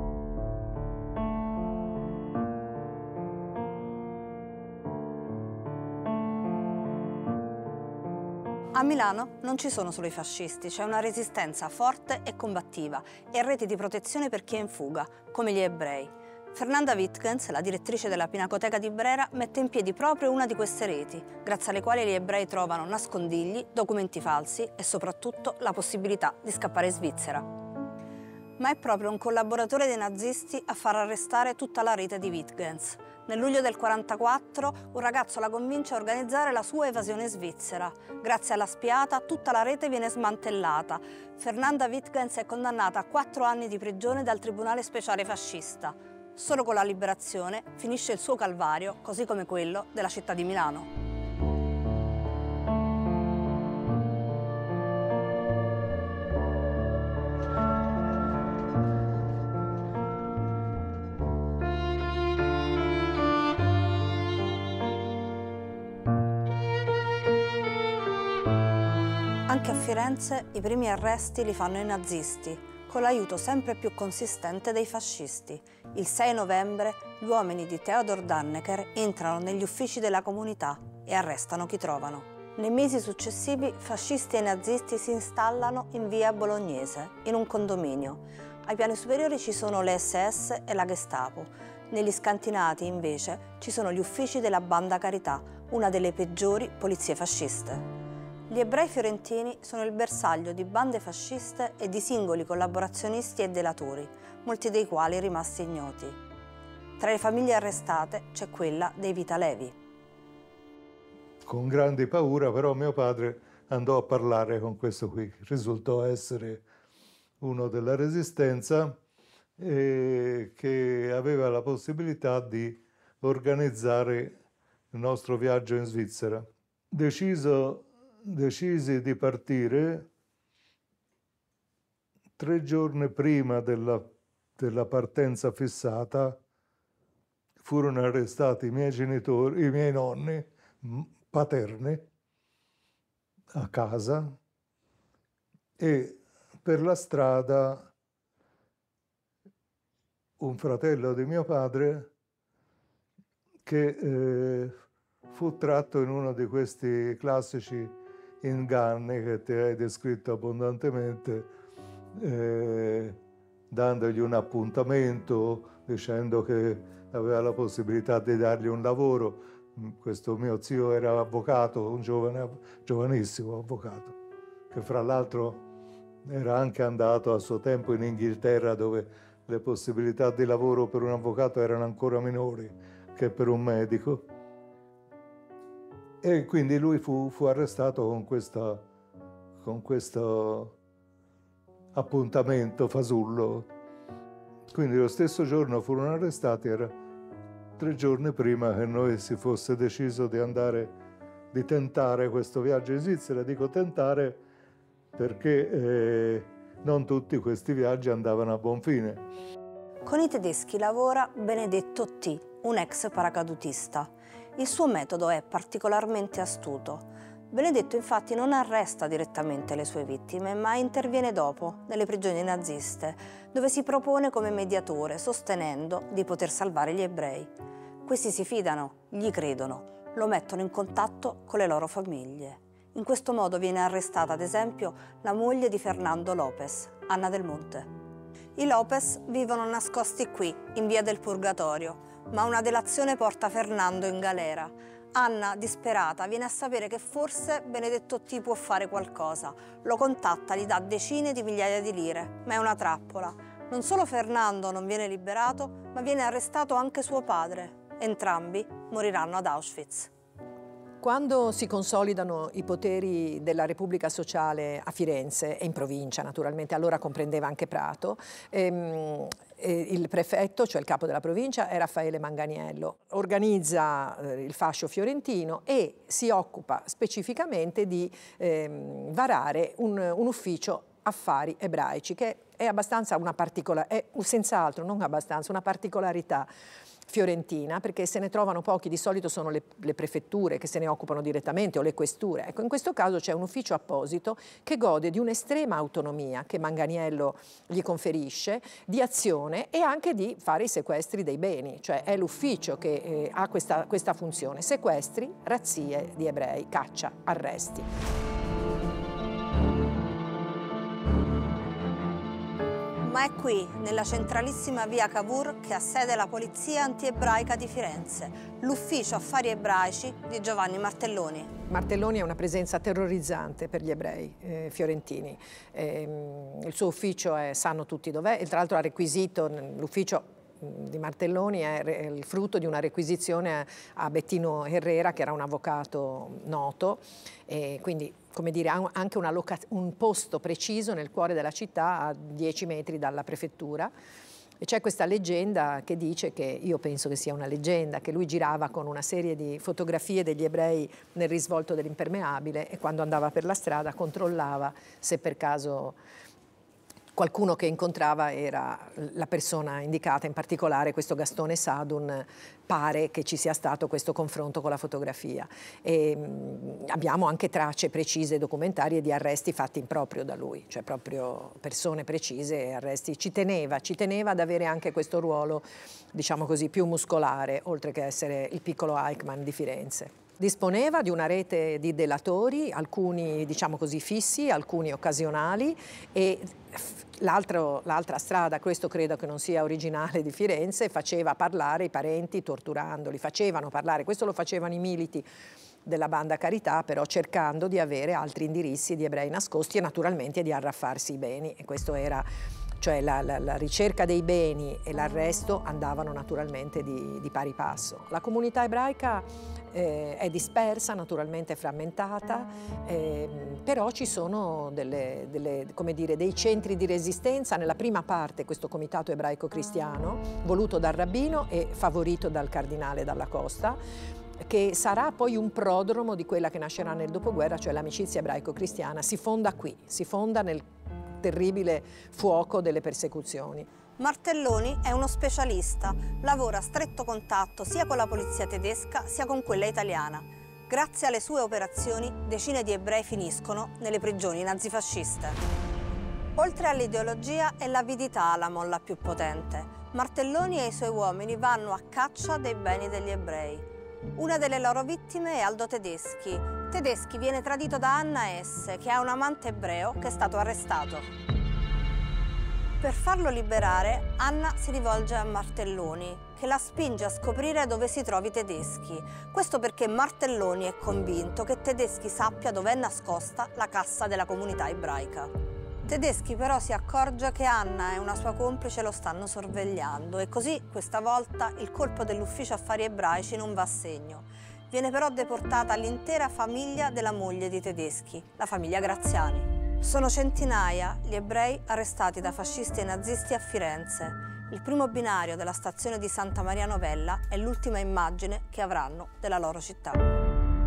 A Milano non ci sono solo i fascisti, c'è una resistenza forte e combattiva e reti di protezione per chi è in fuga, come gli ebrei. Fernanda Wittgens, la direttrice della Pinacoteca di Brera, mette in piedi proprio una di queste reti, grazie alle quali gli ebrei trovano nascondigli, documenti falsi e soprattutto la possibilità di scappare in Svizzera. Ma è proprio un collaboratore dei nazisti a far arrestare tutta la rete di Wittgens. Nel luglio del quarantaquattro un ragazzo la convince a organizzare la sua evasione svizzera. Grazie alla spiata tutta la rete viene smantellata. Fernanda Wittgens è condannata a quattro anni di prigione dal Tribunale Speciale Fascista. Solo con la liberazione finisce il suo calvario, così come quello della città di Milano. Anche a Firenze i primi arresti li fanno i nazisti, con l'aiuto sempre più consistente dei fascisti. Il sei novembre gli uomini di Theodor Dannecker entrano negli uffici della comunità e arrestano chi trovano. Nei mesi successivi fascisti e nazisti si installano in via Bolognese, in un condominio. Ai piani superiori ci sono le S S e la Gestapo. Negli scantinati, invece, ci sono gli uffici della Banda Carità, una delle peggiori polizie fasciste. Gli ebrei fiorentini sono il bersaglio di bande fasciste e di singoli collaborazionisti e delatori, molti dei quali rimasti ignoti. Tra le famiglie arrestate c'è quella dei Vitalevi. Con grande paura, però, mio padre andò a parlare con questo qui, che risultò essere uno della Resistenza e che aveva la possibilità di organizzare il nostro viaggio in Svizzera. Deciso, decisi di partire tre giorni prima della, della partenza fissata. Furono arrestati i miei genitori, i miei nonni paterni a casa, e per la strada un fratello di mio padre che eh, fu tratto in uno di questi classici inganni che ti hai descritto abbondantemente, eh, dandogli un appuntamento, dicendo che aveva la possibilità di dargli un lavoro. Questo mio zio era avvocato, un giovane, giovanissimo avvocato, che fra l'altro era anche andato a suo tempo in Inghilterra, dove le possibilità di lavoro per un avvocato erano ancora minori che per un medico. E quindi lui fu, fu arrestato con, questa, con questo appuntamento fasullo. Quindi lo stesso giorno furono arrestati, era tre giorni prima che noi si fosse deciso di andare, di tentare questo viaggio in Svizzera. Dico tentare perché eh, non tutti questi viaggi andavano a buon fine. Con i tedeschi lavora Benedetto T., un ex paracadutista. Il suo metodo è particolarmente astuto. Benedetto infatti non arresta direttamente le sue vittime, ma interviene dopo, nelle prigioni naziste, dove si propone come mediatore, sostenendo di poter salvare gli ebrei. Questi si fidano, gli credono, lo mettono in contatto con le loro famiglie. In questo modo viene arrestata, ad esempio, la moglie di Fernando Lopez, Anna Del Monte. I Lopez vivono nascosti qui, in via del Purgatorio, ma una delazione porta Fernando in galera. Anna, disperata, viene a sapere che forse Benedetto T. può fare qualcosa. Lo contatta, gli dà decine di migliaia di lire, ma è una trappola. Non solo Fernando non viene liberato, ma viene arrestato anche suo padre. Entrambi moriranno ad Auschwitz. Quando si consolidano i poteri della Repubblica Sociale a Firenze e in provincia, naturalmente, allora comprendeva anche Prato, ehm, eh, il prefetto, cioè il capo della provincia, è Raffaele Manganiello. Organizza eh, il fascio fiorentino e si occupa specificamente di ehm, varare un, un ufficio affari ebraici, che è abbastanza una particolarità, è senz'altro, non abbastanza, una particolarità fiorentina, perché se ne trovano pochi, di solito sono le, le prefetture che se ne occupano direttamente o le questure. Ecco, in questo caso c'è un ufficio apposito che gode di un'estrema autonomia che Manganiello gli conferisce, di azione e anche di fare i sequestri dei beni, cioè è l'ufficio che eh, ha questa, questa funzione: sequestri, razzie di ebrei, caccia, arresti. Ma è qui, nella centralissima via Cavour, che ha sede la Polizia Antiebraica di Firenze, l'ufficio affari ebraici di Giovanni Martelloni. Martelloni è una presenza terrorizzante per gli ebrei eh, fiorentini. Eh, il suo ufficio è, sanno tutti dov'è, e tra l'altro ha requisito l'ufficio di Martelloni è il frutto di una requisizione a Bettino Herrera, che era un avvocato noto, e quindi, come dire, ha anche una un posto preciso nel cuore della città, a dieci metri dalla prefettura. E c'è questa leggenda che dice che, io penso che sia una leggenda, che lui girava con una serie di fotografie degli ebrei nel risvolto dell'impermeabile e quando andava per la strada controllava se per caso qualcuno che incontrava era la persona indicata, in particolare questo Gastone Sadun. Pare che ci sia stato questo confronto con la fotografia. E, mh, abbiamo anche tracce precise documentarie di arresti fatti proprio da lui, cioè proprio persone precise e arresti. Ci teneva, ci teneva ad avere anche questo ruolo, diciamo così, più muscolare, oltre che essere il piccolo Eichmann di Firenze. Disponeva di una rete di delatori, alcuni diciamo così fissi, alcuni occasionali, e l'altra strada, questo credo che non sia originale di Firenze, faceva parlare i parenti torturandoli, facevano parlare, questo lo facevano i militi della banda Carità, però cercando di avere altri indirizzi di ebrei nascosti e naturalmente di arraffarsi i beni, e questo era cioè la, la, la ricerca dei beni e l'arresto andavano naturalmente di, di pari passo. La comunità ebraica eh, è dispersa, naturalmente frammentata, eh, però ci sono delle, delle, come dire, dei centri di resistenza. Nella prima parte questo comitato ebraico cristiano, voluto dal rabbino e favorito dal cardinale Dalla Costa, che sarà poi un prodromo di quella che nascerà nel dopoguerra, cioè l'amicizia ebraico-cristiana, si fonda qui, si fonda nel terribile fuoco delle persecuzioni. Martelloni è uno specialista, lavora a stretto contatto sia con la polizia tedesca sia con quella italiana. Grazie alle sue operazioni decine di ebrei finiscono nelle prigioni nazifasciste. Oltre all'ideologia è l'avidità la molla più potente. Martelloni e i suoi uomini vanno a caccia dei beni degli ebrei. Una delle loro vittime è Aldo Tedeschi. Tedeschi viene tradito da Anna S., che ha un amante ebreo che è stato arrestato. Per farlo liberare, Anna si rivolge a Martelloni, che la spinge a scoprire dove si trovi Tedeschi. Questo perché Martelloni è convinto che Tedeschi sappia dove è nascosta la cassa della comunità ebraica. Tedeschi però si accorge che Anna e una sua complice lo stanno sorvegliando e così questa volta il colpo dell'ufficio affari ebraici non va a segno. Viene però deportata l'intera famiglia della moglie di Tedeschi, la famiglia Graziani. Sono centinaia gli ebrei arrestati da fascisti e nazisti a Firenze. Il primo binario della stazione di Santa Maria Novella è l'ultima immagine che avranno della loro città.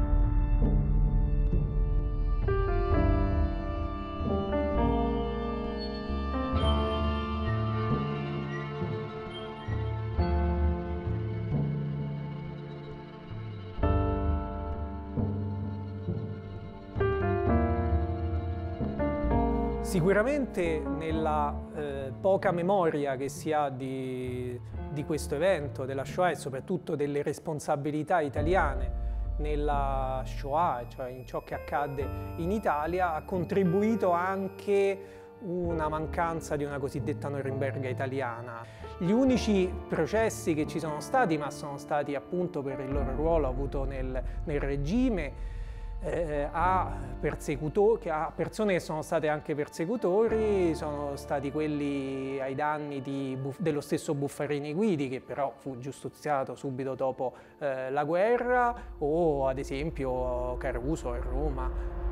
Sicuramente nella eh, poca memoria che si ha di, di questo evento, della Shoah e soprattutto delle responsabilità italiane nella Shoah, cioè in ciò che accadde in Italia, ha contribuito anche una mancanza di una cosiddetta Norimberga italiana. Gli unici processi che ci sono stati, ma sono stati appunto per il loro ruolo avuto nel, nel regime, Eh, a, persecutori, a persone che sono state anche persecutori, sono stati quelli ai danni di, dello stesso Buffarini Guidi, che però fu giustiziato subito dopo eh, la guerra, o ad esempio Caruso a Roma.